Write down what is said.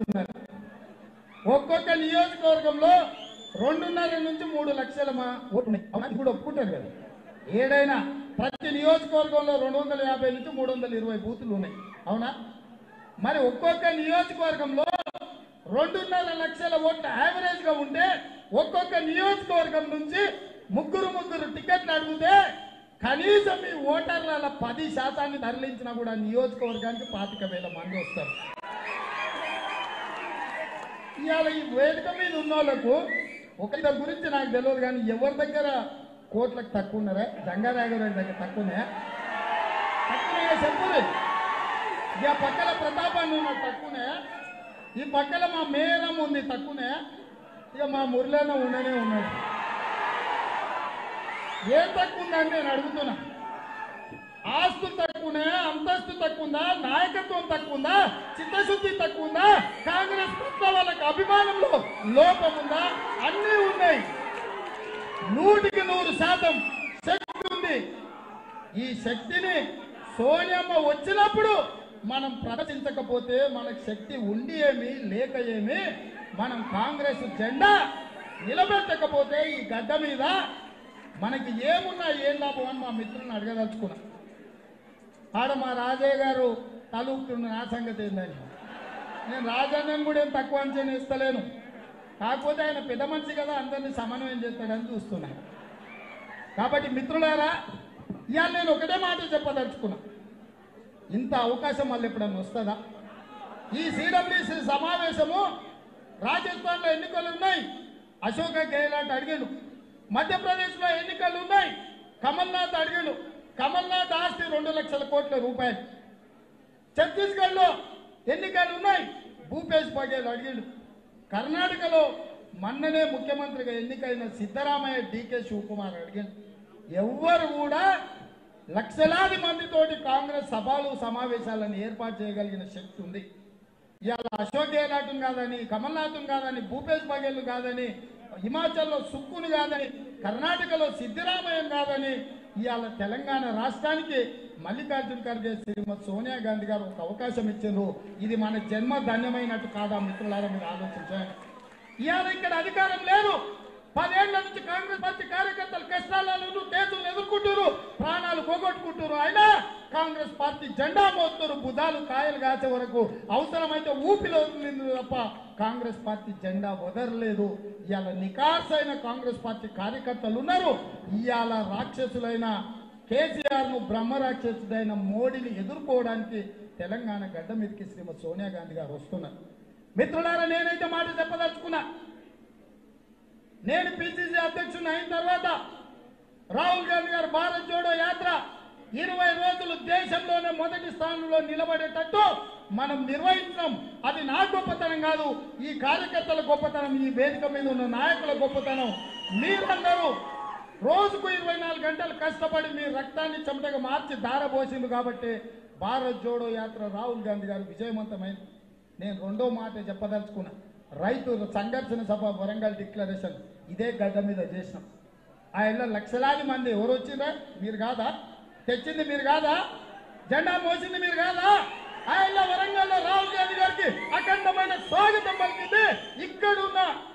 ఉన్నారు. ఒక్కొక్క నియోజకవర్గంలో 2.5 నుంచి 3 లక్షల ఓట్లు ఉన్నాయి. ఇప్పుడు ఒప్పుకుంటారు కదా, ఏడైనా ప్రతి నియోజకవర్గంలో 250 నుంచి 320 బూతులు ఉన్నాయి. అవునా? మరి ఒక్కొక్క నియోజకవర్గంలో 2.5 లక్షల ఓట్లు యావరేజ్ గా ఉంటే ఒక్కొక్క నియోజకవర్గం నుంచి ముగ్గురు టికెట్లు అడిగితే కనీసం ఈ ఓటర్ల 10% తరలించినా కూడా నియోజకవర్గానికి 25,000 మంది వస్తారు. ఇవాళ ఈ వేదిక మీద ఉన్న వాళ్ళకు ఒకరి గురించి నాకు తెలియదు, కానీ ఎవరి దగ్గర కోట్లకు తక్కువ ఉన్నారా? జంగారాఘవరెడ్డి దగ్గర తక్కువనే చెప్పుది. ఇక పక్కల ప్రతాపాన్ని ఉన్న తక్కువనే, ఈ పక్కల మా మేరం ఉంది తక్కువనే, ఇక మా మురళీన ఉండనే ఉన్నాడు. ఏం తక్కువ ఉందని నేను అడుగుతున్నా. ఆస్తులు తక్కువనే, అంతస్తు తక్కువ ఉందా, నాయకత్వం తక్కువ ఉందా, చిత్తశుద్ధి తక్కువ ఉందా, కాంగ్రెస్ పట్ల వాళ్ళకి అభిమానంలో లోపం ఉందా? అన్నీ ఉన్నాయి. 100% శక్తి ఉంది. ఈ శక్తిని సోనియమ్మ వచ్చినప్పుడు మనం ప్రదర్శించకపోతే మనకు శక్తి ఉండి ఏమి లేక ఏమి, మనం కాంగ్రెస్ జెండా నిలబెట్టకపోతే ఈ గడ్డ మీద మనకి ఏమున్నా ఏం లాభం అని మా మిత్రులను అడగదలుచుకున్నా. ఆడ మా రాజయ్య గారు తలుపుతున్న నా సంగతి ఏందని. నేను రాజన్నని కూడా ఏం తక్కువ అంచనా ఇస్తలేను, కాకపోతే ఆయన పెద్ద మనిషి కదా, అందరినీ సమన్వయం చేస్తాడని చూస్తున్నా. కాబట్టి మిత్రులారా, ఇవాళ నేను ఒకటే మాట చెప్పదలుచుకున్నా. ఇంత అవకాశం మళ్ళీ ఎప్పుడన్నా వస్తుందా? ఈ సిడబ్ల్యూసీ సమావేశము రాజస్థాన్లో ఎన్నికలు ఉన్నాయి, అశోక్ గెహ్లాట్ అడిగాడు. మధ్యప్రదేశ్లో ఎన్నికలు ఉన్నాయి, కమల్నాథ్ అడిగాడు. కమల్నాథ్ ఆస్తి 2 లక్షల కోట్ల రూపాయలు. ఛత్తీస్గఢ్లో ఎన్నికలు ఉన్నాయి, భూపేష్ బఘేల్ అడిగాడు. కర్ణాటకలో మొన్ననే ముఖ్యమంత్రిగా ఎన్నికైన సిద్ధరామయ్య డీకే శివకుమార్ అడిగాడు. ఎవ్వరు కూడా లక్షలాది మందితోటి కాంగ్రెస్ సభలు సమావేశాలను ఏర్పాటు చేయగలిగిన శక్తి ఉంది. ఇవాళ అశోక్ గెహ్లాట్ను కాదని, కమల్నాథ్ను కాదని, భూపేష్ బఘేల్ కాదని, హిమాచల్లో సుక్కును కాదని, కర్ణాటకలో సిద్ధరామయ్య కాదని, ఇవాళ తెలంగాణ రాష్ట్రానికి మల్లికార్జున ఖర్గే, శ్రీమతి సోనియా గాంధీ గారు ఒక అవకాశం ఇచ్చారు. ఇది మన జన్మ ధన్యమైనట్టు కాదా మిత్రులారా? మీరు ఆలోచించండి. ఇవాళ ఇక్కడ అధికారం లేదు. 10 ఏళ్ల నుంచి కాంగ్రెస్ పార్టీ కార్యకర్తలు కష్టాలను కేసులు ఎదుర్కొంటారు, ప్రాణాలు పోగొట్టుకుంటారు. అయినా కాంగ్రెస్ పార్టీ జెండా మోస్తారు, బుధాలు కాయలు కాసే వరకు. అవసరమైతే ఊపిలో వదిలింది తప్ప కాంగ్రెస్ పార్టీ జెండా వదలలేదు. ఇవాళ నికార్సైన కాంగ్రెస్ పార్టీ కార్యకర్తలు ఉన్నారు. ఇవాళ రాక్షసులైన కేసీఆర్ ను, బ్రహ్మ రాక్షసుడైన మోడీని ఎదుర్కోవడానికి తెలంగాణ గడ్డ మీదకి శ్రీమతి సోనియా గాంధీ గారు వస్తున్నారు. మిత్రులారా, నేనైతే మాట చెప్పదలుచుకున్నా. నేను పిసిసి అధ్యక్షుని అయిన తర్వాత రాహుల్ గాంధీ గారు భారత్ జోడో యాత్ర 20 రోజులు దేశంలోనే మొదటి స్థానంలో నిలబడేటట్టు మనం నిర్వహించాం. అది నా గొప్పతనం కాదు, ఈ కార్యకర్తల గొప్పతనం, ఈ వేదిక మీద ఉన్న నాయకుల గొప్పతనం. మీరందరూ రోజుకు 24 గంటలు కష్టపడి మీ రక్తాన్ని చెమటగా మార్చి దారబోసింది కాబట్టి భారత్ జోడో యాత్ర రాహుల్ గాంధీ గారు విజయవంతమైంది. నేను రెండో మాట చెప్పదలుచుకున్నా. రైతు సంఘర్షణ సభ వరంగల్ డిక్లరేషన్ ఇదే గడ్డ మీద చేసినాం. ఆయన లక్షలాది మంది ఎవరు వచ్చిందా? మీరు కాదా? తెచ్చింది మీరు కాదా? జెండా మోసింది మీరు కాదా? ఆయన వరంగల్లో రాహుల్ గాంధీ గారికి అఖండమైన స్వాగతం పలికింది. ఇక్కడున్న